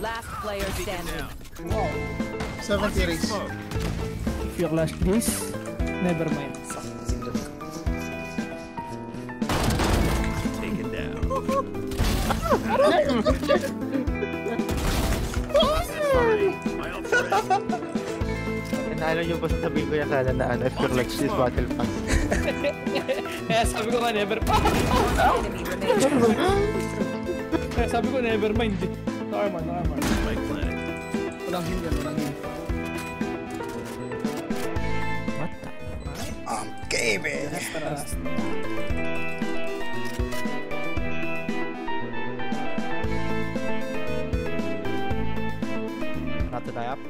Last player standing. Wow. 70 race. If you clash this, never mind. Take it down. Ano yung basta sabihin ko yan sana na ano, if you're like this battle pass. Kaya sabi ko nga never Kaya sabi ko never mind eh. Nakarman. Walang heal yan, walang heal. What the fuck? Okay, man. Not to die up.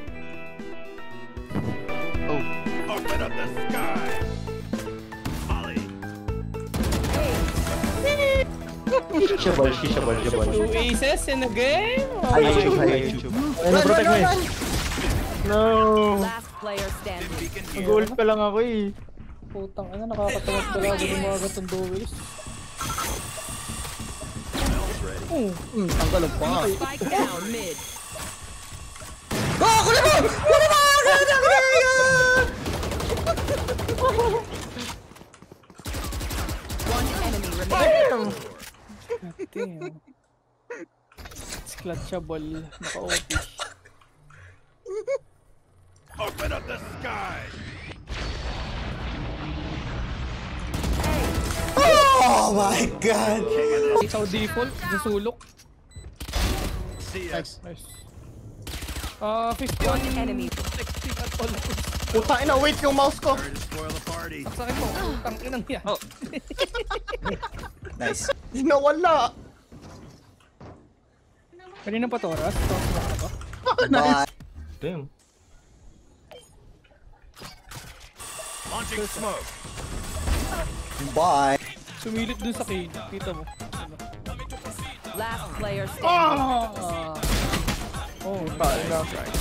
Open up the sky. Molly. Shishabal. Two aces in a game? YouTube. Protect me. No. Last player standing. Goal pa lang ako eh. Putang ina, nakakatawag talaga ng mga gatong duels. Tanggalog pa nga. Spike down mid. One enemy remaining. Damn. It's clutchable. Naka-OP. Open up the sky. Oh my god! Ikaw default, nasulok. See ya. Nice. Nice. 51 enemy. 60 at all. Puta ina, wait yung mouse ko! Sorry to spoil the party. Saksakin mo, putang inang yan. Nice. Nawala! Kanina pa to, Ras? Tapos na ka ba? Nice! Damn. Launching smoke. Bye! Sumilit dun sa cage. Kita mo. Last player standing. Oh, Bali na, right.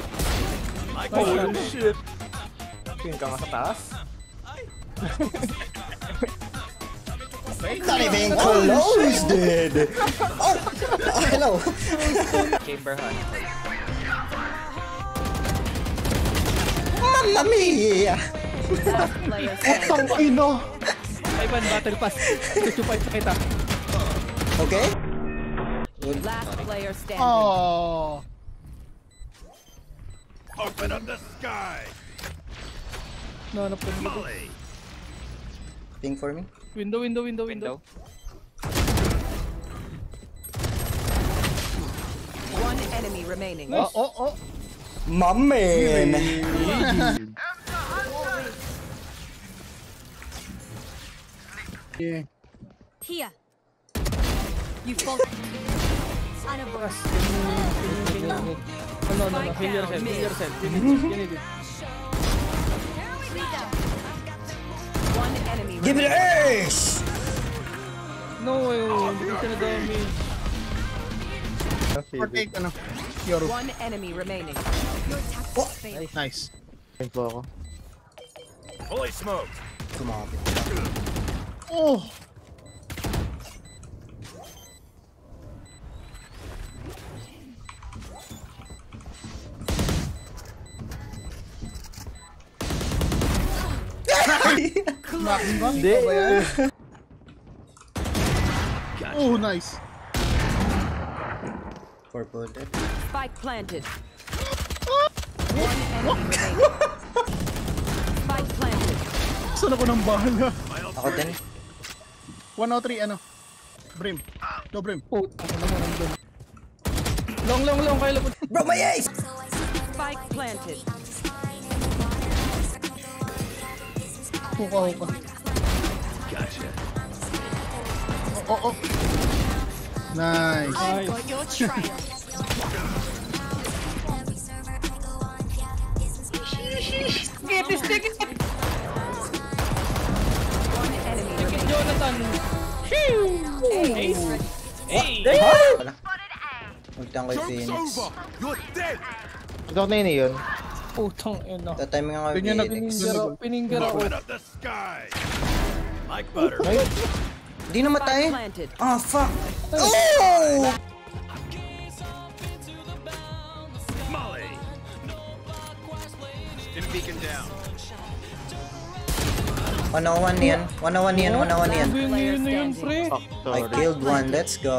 Holy shit. Tingin ka nga sa taas. Not even close, dude! Oh! Hello! Chamber hunt. Mamma mia! Last player standing. Putang ino! Ivan, battle pass. Chuchupay sa kita. Okay? Last player standing. Oh! Open up the sky. No, po dito. Molly. Think for me? Window. One enemy remaining. Nice. Oh! My man! Yeah. Here. You fall. Son of a. No. Heal yourself. You need it. One enemy Give it remaining. an ace! No, hindi ko siya na-damage. Portate, ano? Yoro. One enemy remaining. Oh! Nice. Tingin po ako. Fully smoked. Sumabit. Oh! Hindi ba yan? Oh, nice. Purple dead. Spike planted. One enemy remaining. Spike planted. Saan ako ng bahala? Ako din. 103, ano? Brim. No brim. Putang ina mo nandun. Long, kayo lapot. Bro, my ace! Spike planted. Huka. Gotcha. Oh. Nice. Nice. Stick it. One enemy remaining. Jonathan. Ace. Magtang kay Joke's Phoenix. over. You're dead. Ito na yun. Putang ina. Tatiming nga kay Ganyan na Phoenix. pininggara ako. Open up the sky. Like butter. Di namatay. Spike planted. Ah, fuck. Oh! Stim beacon down. 101 yan. 101 yan. 101 yan. Sabi yun, Player yun, standing. pre. Fuck, I sorry. killed one. Let's go.